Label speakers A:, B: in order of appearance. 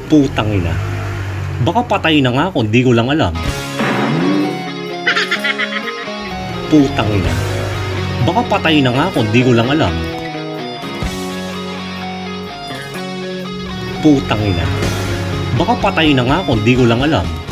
A: Putang ina. Baka patay na nga ako, di ko lang alam. Putang ina. Baka patay na nga ako, di ko lang alam. Putang ina. Baka patay na nga ako, di ko lang alam.